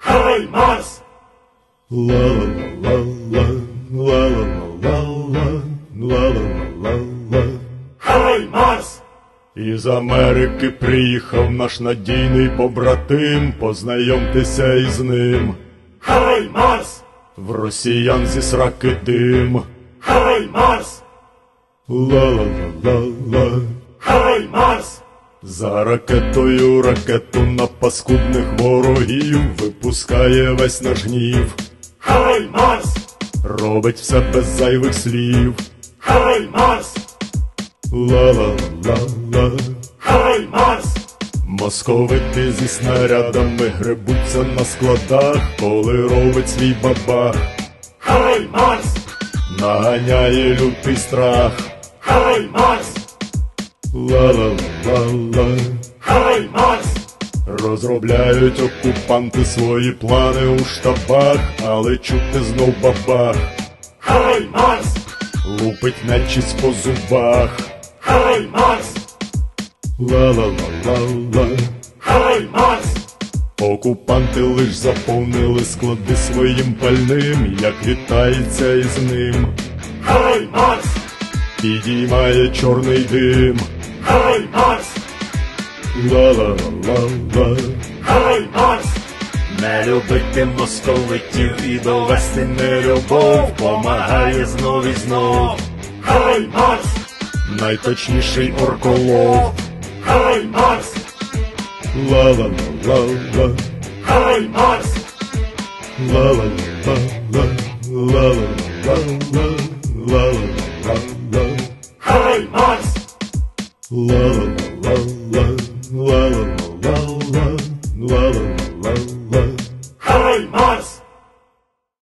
Хай Марс! Хай Марс! Із Америки приїхав наш надійний побратим, познайомтеся із ним. Хай Марс! В росіян зі сраки дим. Хай Марс! Ла-ла-ла-ла-ла. Хай Марс! За ракетою ракету на паскудних ворогів випускає весь наш гнів. Хай Марс! Робить все без зайвих слів. Хай Марс! Ла-ла-ла-ла. Хай Марс! Московити зі снарядами гребуться на складах, коли робить свій бабах. Хай Марс! Наганяє лютий страх. Хай Марс! Ла-ла-ла-ла. Хай Марс! Розробляють окупанти свої плани у штабах, але чути знов бабах. Хай Марс! Лупить нечисть по зубах. Хай Марс! Ла-ла-ла-ла-ла. Хай Марс! Окупанти лиш заповнили склади своїм пальним, як вітається із ним. Хай Марс! Підіймає чорний дим. Хай Марс! Ла-ла-ла-ла. Хай Марс! Не любити московитів і довести нелюбов помагає знов і знов. Хай Марс! Найточніший орколов. Хай Марс! Ла-ла-ла-ла-ла. Хай Марс! Ла-ла-ла-ла. Ла-ла-ла-ла. Ла-ла-ла-ла. Хай Марс! Ла-ла-ла-ла. Ла-ла-ла-ла. Ла-ла-ла-ла.